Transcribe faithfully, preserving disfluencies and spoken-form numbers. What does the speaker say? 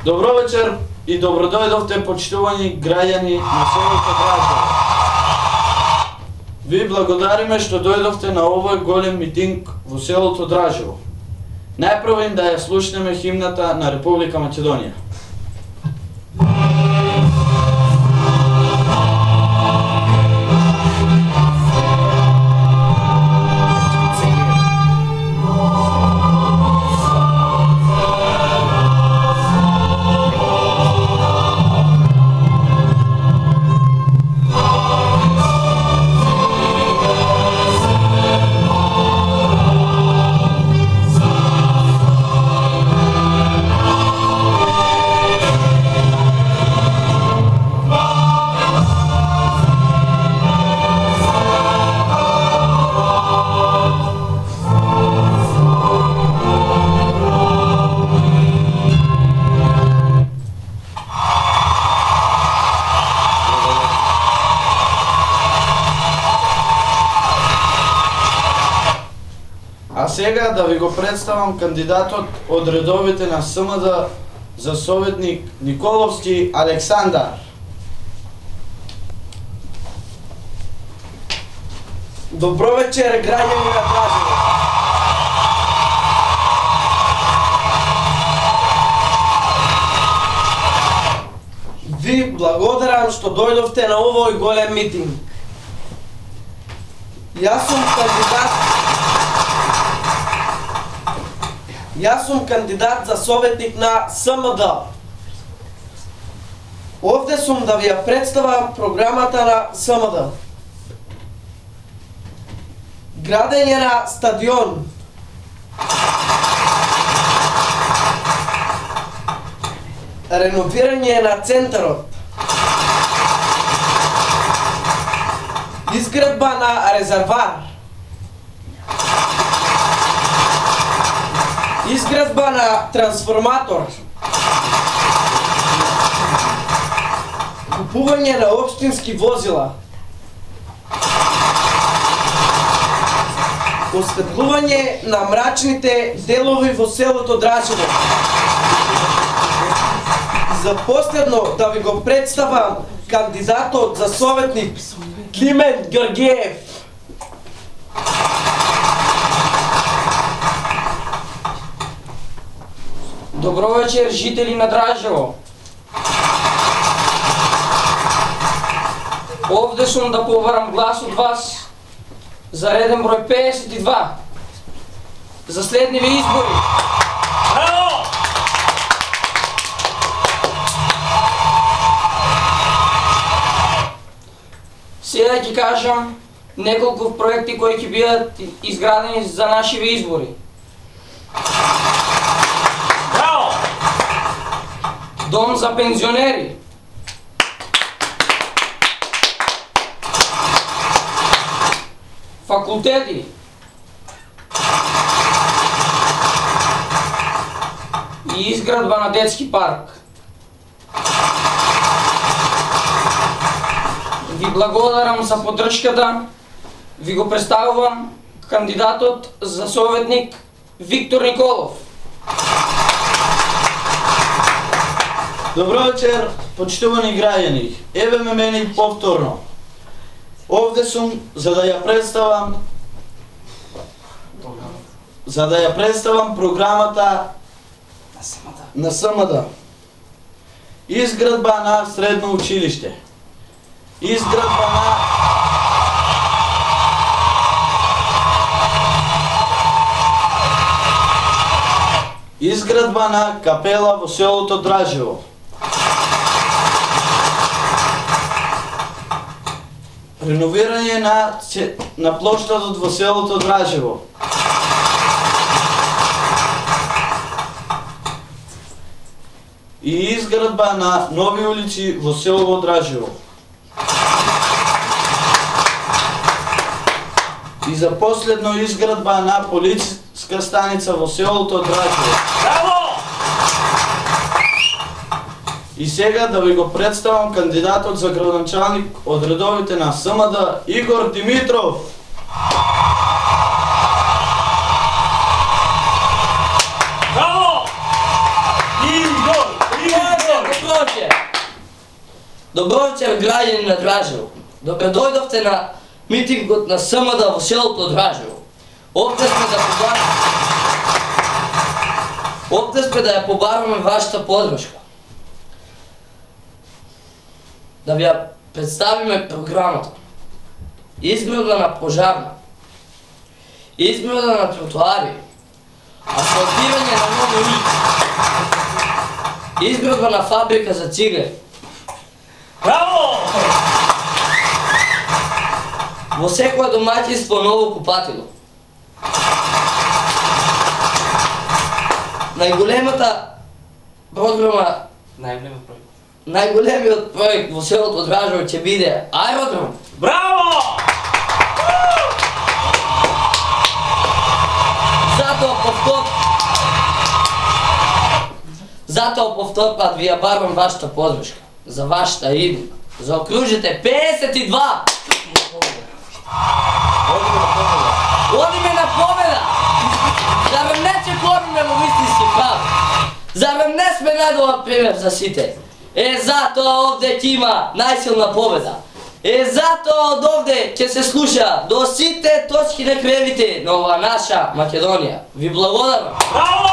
Добро вечер и добродојдовте, почитувани граѓани на селото Дражево. Ви благодариме што дојдовте на овој голем митинг во селото Дражево. Најпрво да ја слушнеме химната на Република Македонија. А сега да ви го представам кандидатот од редовите на СМД за советник Николовски Александар. Добро вечер, граѓани на Дражево. Ви благодарам што дојдовте на овој голем митинг. Јас сум кандидат Јас сум кандидат за советник на СМД. Овде сум да ви ја представам програмата на СМД. Градење на стадион. Реновирање на центарот. Изградба на резервар. Изградба на трансформатор. Купување на општински возила. Осветлување на мрачните делови во селото Дражево. За последно да ви го представам кандидатот за советник Климент Георгиев. Добро вечер, жители на Дражево. Овде сум да побарам глас од вас за реден број педесет и два за следниви избори. Браво! Сега ќе кажам неколку проекти кои ќе бидат изградени за нашиви избори. Дом за пензионери. Факултети. И изградба на детски парк. Ви благодарам за поддршката. Ви го представувам кандидатот за советник Виктор Николов. Добро вечер, почитувани граѓани. Еве ме мене повторно. Овде сум за да ја представам за да ја представам програмата на СМД. Изградба на средно училиште. Изградба на Изградба на капела во селото Дражево. Реновирање на, на плоштадот во селото Дражево. И изградба на нови улици во село Дражево. И за последно изградба на полициска станица во селото Дражево. Браво! И сега да ви го представам кандидатот за градоначалник од редовите на СМД Игор Димитров. Браво! Игор! Игор! Добро вечер, граѓани на Дражево. Добре дојдовте на митингот на СМД во селото Дражево. Овде сме да побараме... Овде сме да ја побараме вашата подршка. Да ви ја представиме програмата. Изградба на пожарна. Изградба на тротоари. Асфалтирање на нови улици. Изградба на фабрика за цигари. Браво! Во секоја домаќинство ново купатило. Најголемата програма, Најголемиот проект. најголемиот проект во селото Дражево ќе биде аеродром. Браво! Затоа повтор... Затоа повтор пат ви ја барам вашата подршка. За вашата идеја. Заокружите педесет и два! Одиме на победа! Зарем не че кориме во вистински прав? Зарем не сме најдобар пример за сите? Е, затоа овде ќе има најсилна победа. Е, затоа од овде ќе се слуша до сите точки на кревите на ова наша Македонија. Ви благодарам! Браво!